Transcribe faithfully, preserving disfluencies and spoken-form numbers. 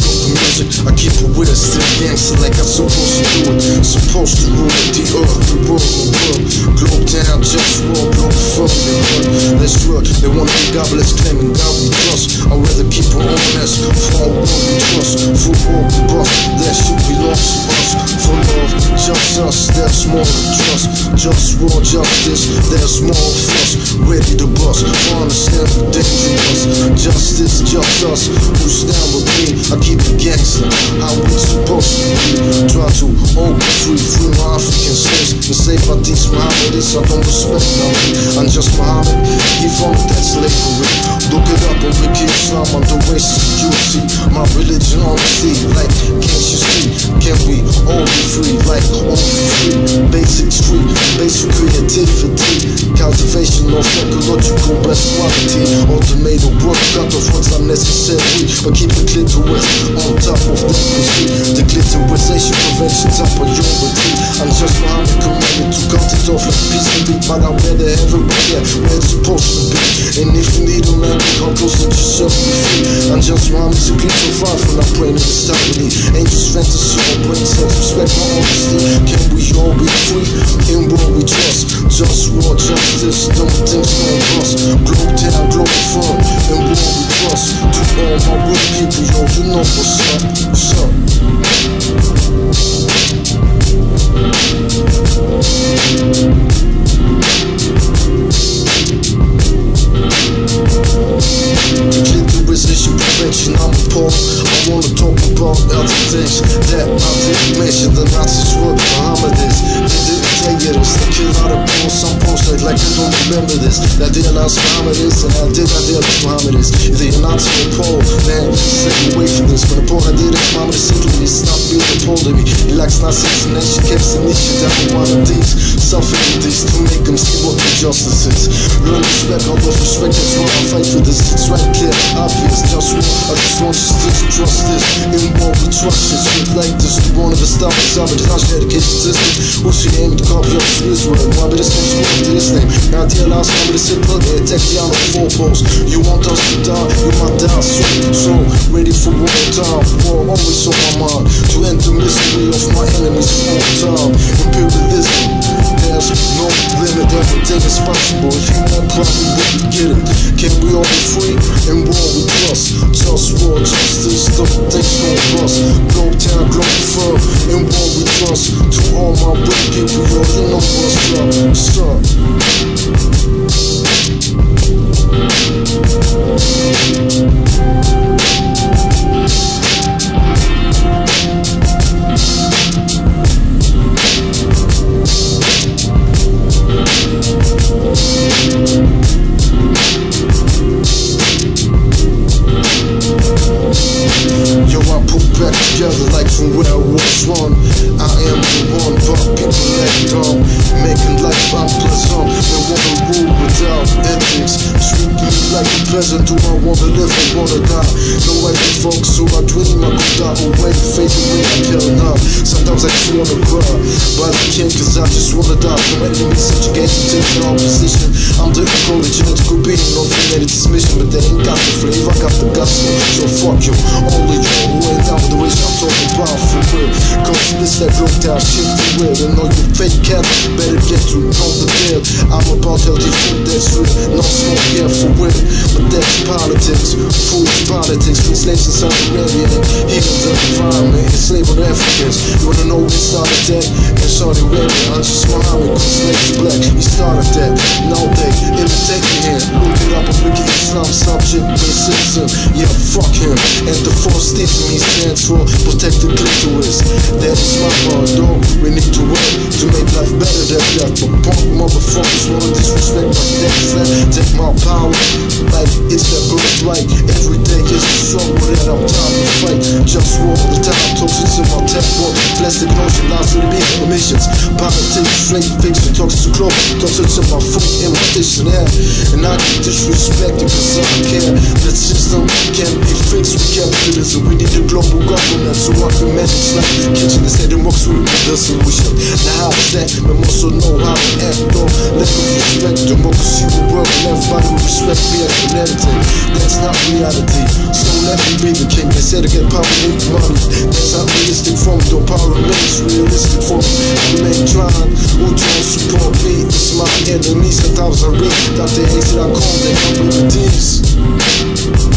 of the music, I keep it with it, still gangster like I'm supposed to do it. Supposed to rule the earth, the world, the world. Globe down, just war, Globalfirm, they run. Let's work, they wanna be godless, claiming God we trust. I'd rather keep it honest, for all we trust. For all we bust, that shit belongs to us. For love, just us, there's more to trust. Just war, justice, there's more of us. Ready to bust, understand the dangerous. Justice, just us, who stand with me. I keep it gangster, how we supposed to be. Try to all be free, free my African slaves. And say if I teach Mohammedists, I don't respect them. I'm just Muhammad, he followed that slavery. Look it up on Wiki Islam under racist security. My religion honesty, like can't you see? Can we all be free, like all free? Basics free, basic creativity. Cultivation of ecological best quality. Automated work, cut off what's unnecessary. But keep the clitoris on top of the pussy. The clitorisation prevention top priority. I'm just Muhammad commanded to cut it off like peace and beat. But I'd rather have it right there where it's supposed to be. And if you need a man, come close to yourself and be free. I'm just Muhammad, simply so far from not praying in stability. Ain't just fantasy or brain cells, respect my honesty. Can we all be free in what we trust? Just war, justice, don't think no bust. Globe down, Globalfirm, in what we trust. To all my real people, yo, you know what's up, what's up. Clitorisation prevention, I'm appalled. I wanna talk about other things that I didn't mention. The Nazis were Mohammedists. They didn't tell you this. They kill out of people, some post like, like I don't remember this. That they announced Mohammedists, and I did, I did with Mohammedists. If they announced a poll, man, stay away from this. When the poll I did it, Mohammed simply stop being appalled at me. He likes Nazi nation, kept the niche down with one of these. Suffering these to make them see what the justice is. Learn respect, all those respect, that's why I fight for this. It's right clear, obvious, just war. I just want you to trust this. In war we trust this. Shit like this, we won't ever stop us. I'm a disaster education system. Who's your aim to copy up to Israel? Why be this name school after this name? Now dear last time with a sit plug, they attack the other four posts. You want us to die, you might die soon. So ready for war time, war always on my mind. To end the misery of my enemies for all time. Imperialism, there's no limit, everything is possible. If you want probably we can get it. Can we all be free in war we trust? Just war, justice, don't think no bust. Globe down, Globalfirm, in war we trust. To all my real people, yo, you know what's up, what's up. Yo, I put back together like from where I was one. I am the one, but people let down. Making life unpleasant, they wanna rule without ethics. Treat me like a peasant, do I wanna live or wanna die? No I can focus, so I dream I could die away, fade away, I kill now. Sometimes I just wanna cry, but I can't cause I just wanna die. From enemies subjugation, taking opposition. I'm the encoded genetical being, no humanity dismission. But they ain't got the flavor, I got the gusto. So fuck you, all of you who ain't down with the ways I'm talking about for real. Cause this that broke down shit for real. And all you fake cats better get to know the deal. I'm about healthy food that's real, no smoke here for real. But that's politics, food is politics. Free slaves in South Arabia and healing the environment, enslaved Africans. You wanna know who started that? In Saudi Arabia, I'm just Muhammad, cause slaves black. He started that, now they imitate me here. Look it up on Wiki Islam, subject, racism. Yeah, fuck him. And the force teaching me stands for protect the clitoris. That is my part, though. We need to work to make life better than that. But punk motherfuckers wanna disrespect my dad's land. Take my power, like it's their birthright. Every day is a struggle that I'm tired to fight. Just war all the time, toxics in my tap one, plastic notion, lies to the beat, omissions. Politics, straight fiction, talks to close, talks to my foot in my dictionary. And I get disrespected cause I care. The system can't be fixed with capitalism. We need a global government so I can manage like kitchen instead of works with the solution. Now how is that? We also know how to act though. Let me respect democracy, the world, and everybody will respect me as an entity. That's not reality. So let me be the king. They said to get power, need money. That's not realistic for me, though power remains realistic for me. Remain trying, who don't support me? It's my enemies. Sometimes I read that they hate that I call them up with these.